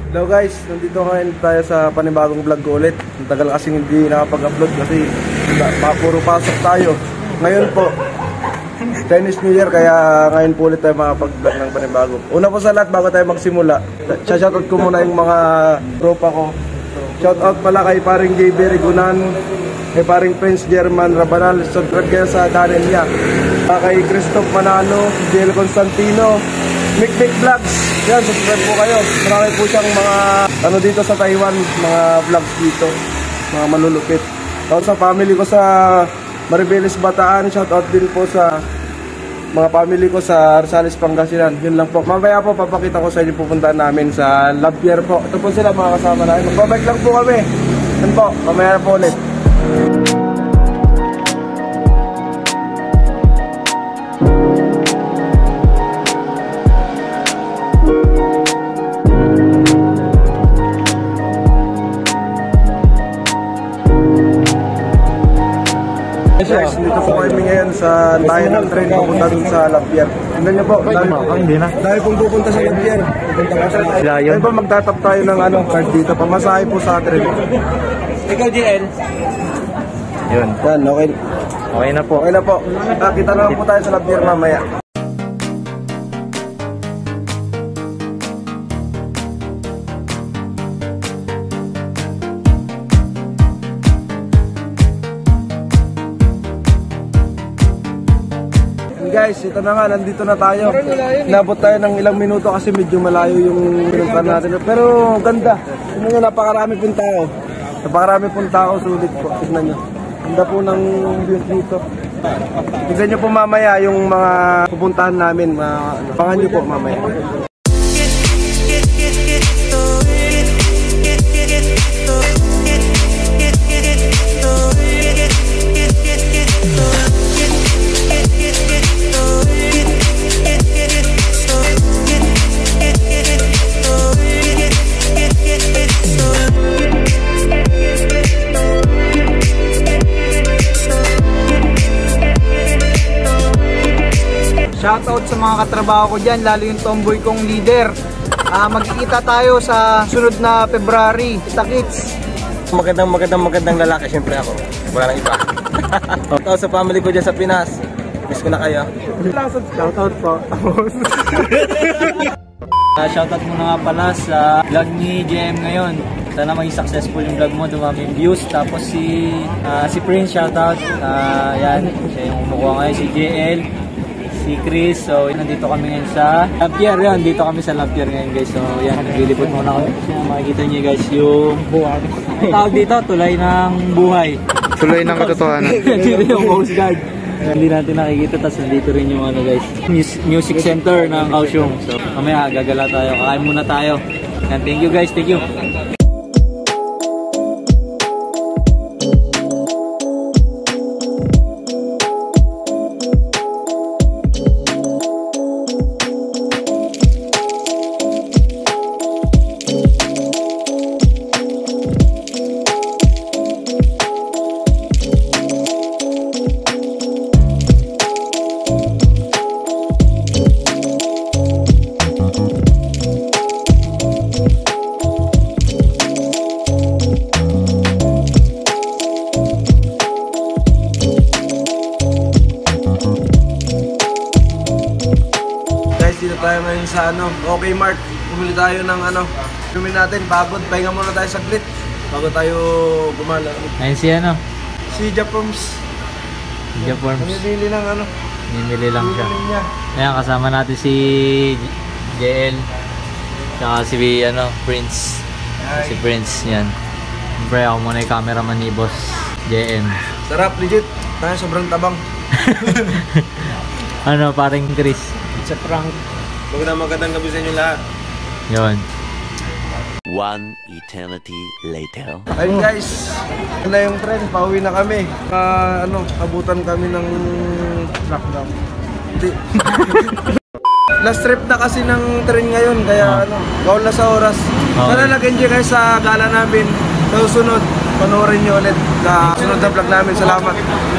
Hello guys, nandito ngayon tayo sa panibagong vlog ko ulit. Ang tagal kasing hindi nakapag-upload kasi puro pasok tayo. Ngayon po, Chinese New Year, kaya ngayon po ulit tayo makapag-vlog ng panibago. Una po sa lahat, bago tayo magsimula, shoutout ko muna yung mga tropa ko. Shoutout pala kay paring JB Rigunan, kay paring Prince German Rabanal, subscribe kayo sa channel niya. Kay Christoph Manalo, Jiel Constantino, Mikmik Vlogs, yan, subscribe po kayo. Marami po siyang mga ano dito sa Taiwan, mga vlogs dito, mga malulupit. Shoutout sa family ko sa Maribeles Bataan, shoutout din po sa mga family ko sa Rosales Pangasinan. Yun lang po. Mamaya po papakita ko sa inyo pupuntahan namin sa Pier po. Ito po sila mga kasama namin. Magbabike lang po kami. Yan po, mamaya na po ulit. Guys, dito po kami ngayon sa tayo ng train pupunta dun sa Pier. Tingnan niyo po, dahil pong pupunta sa Pier. Dahil po magtatap tayo ng card dito, pamasahe po sa train. Ikaw GL? Yun. Yan, okay. Okay na po. Okay na po. Kita na po tayo sa Pier mamaya. Guys, ito na nga, nandito na tayo. Nabot tayo ng ilang minuto kasi medyo malayo yung pinuntan natin. Pero ganda. Tignan nyo, napakarami pong tao. Napakarami pong tao, sulit po. Tignan nyo. Ganda po ng views dito. Tignan nyo po mamaya yung mga pupuntahan namin. Pangan nyo po mamaya. Shoutout sa mga katrabaho ko dyan, lalo yung tomboy kong leader. Magkikita tayo sa sunod na February. Kita-kits! Magandang lalaki, syempre ako. Wala nang iba. Shoutout sa family ko dyan sa Pinas. Miss ko na kayo. Shoutout po. Shoutout muna nga pala sa vlog ni JM ngayon. Sana maging successful yung vlog mo, dumami yung views. Tapos si Prince, shoutout. Yan, siya yung kumukuha ngayon, si JL. Si Chris, so nandito kami ngayon sa Pier, yan, dito kami sa Pier ngayon guys, so yan, naglilipot muna kami. So, makikita nyo guys yung buhay. Ang tawag dito, tulay ng buhay. Tulay ng katotohanan. Dito yung Coast Guard. Hindi natin nakikita, tapos dito rin yung guys, music center ng Kaohsiung. So mamaya gagala tayo, kakain muna tayo. And thank you guys, thank you. Dito tayo ngayon sa OK Mart. Bumili tayo ng bumili natin pagod. Pahinga muna tayo saglit bago tayo gumala. Ayun si Japorms. Namimili ng Nimili lang siya. Ayan, kasama natin si JL. Tsaka si Prince. Si Prince, yan. Siyempre ako muna yung cameraman ni Boss JM. Sarap, legit. Tayo sobrang tabang. Paring Chris. It's a prank. Magandang gabi sa inyo lahat. Yun. One eternity later. Ayun guys, na yung tren, pauwi na kami. Abutan kami ng lockdown. Last trip na kasi ng tren ngayon, kaya gaul na sa oras. Sana nag-enjoy kayo sa gala namin. Sa susunod, panoorin nyo ulit sa sunod na vlog namin. Salamat.